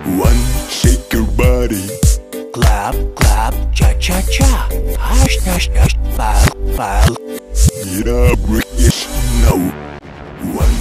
One, shake your body. Clap, clap, cha-cha-cha. Hush, hush, hush, pal, pal. Get up, British. No. One,